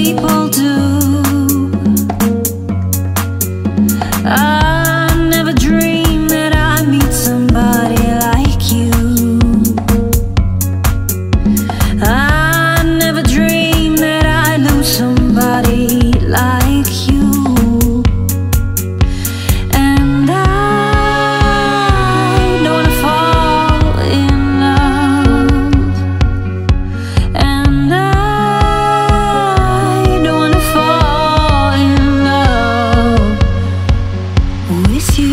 people do. I never dreamed that I'd meet somebody like you. I never dreamed that I'd lose somebody like you. And I don't wanna fall in love. And I don't wanna fall in love with you.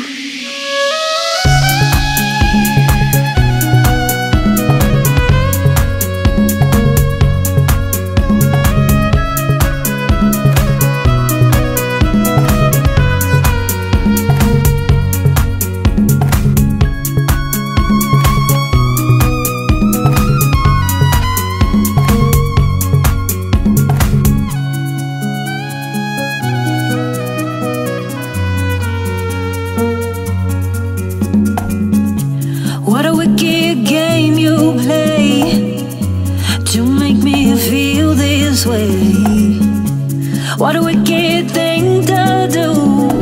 What a wicked game you play to make me feel this way. What a wicked thing to do,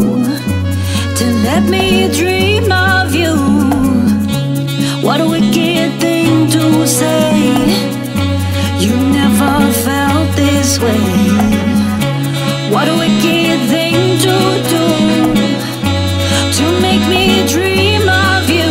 to let me dream of you. What a wicked thing to say, you never felt this way. What a wicked thing to do, to make me dream of you.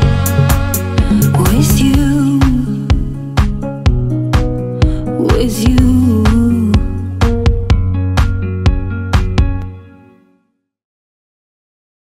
With you.